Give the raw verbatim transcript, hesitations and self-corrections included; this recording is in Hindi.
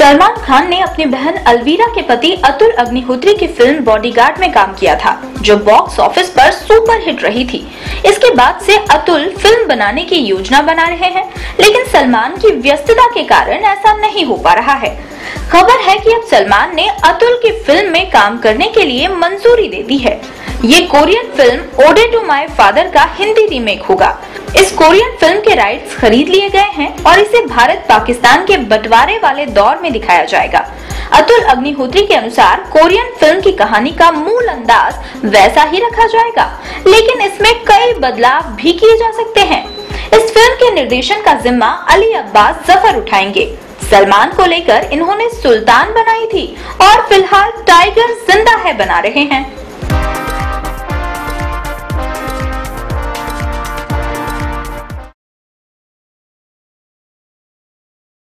सलमान खान ने अपनी बहन अलवीरा के पति अतुल अग्निहोत्री की फिल्म बॉडीगार्ड में काम किया था, जो बॉक्स ऑफिस पर सुपर हिट रही थी। इसके बाद से अतुल फिल्म बनाने की योजना बना रहे हैं, लेकिन सलमान की व्यस्तता के कारण ऐसा नहीं हो पा रहा है। खबर है कि अब सलमान ने अतुल की फिल्म में काम करने के लिए मंजूरी दे दी है। ये Korean film Ode to My Father का हिंदी रीमेक होगा। इस कोरियन फिल्म के राइट्स खरीद लिए गए हैं और इसे भारत पाकिस्तान के बंटवारे वाले दौर में दिखाया जाएगा। अतुल अग्निहोत्री के अनुसार कोरियन फिल्म की कहानी का मूल अंदाज वैसा ही रखा जाएगा, लेकिन इसमें कई बदलाव भी किए जा सकते हैं। इस फिल्म के निर्देशन का जिम्मा अली अब्बास जफर उठाएंगे। सलमान को लेकर इन्होंने सुल्तान बनाई थी और फिलहाल टाइगर जिंदा है बना रहे हैं।